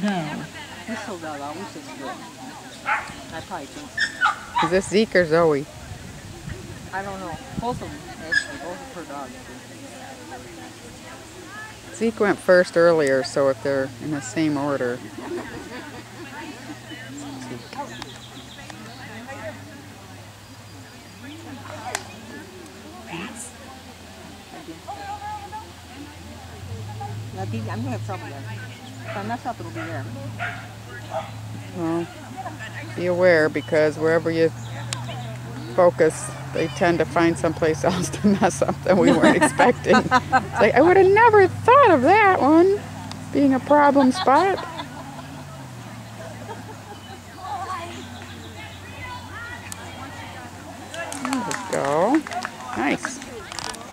No. We still got all. We just do it. I probably do. Is this Zeke or Zoe? I don't know. Both of them, actually. Both of her dogs. Zeke went first earlier, so if they're in the same order. Zeke. I'm going to have trouble there. If I mess up, it'll be there. Well, be aware, because wherever you focus, they tend to find someplace else to mess up that we weren't expecting. It's like, I would have never thought of that one being a problem spot. There we go. Nice.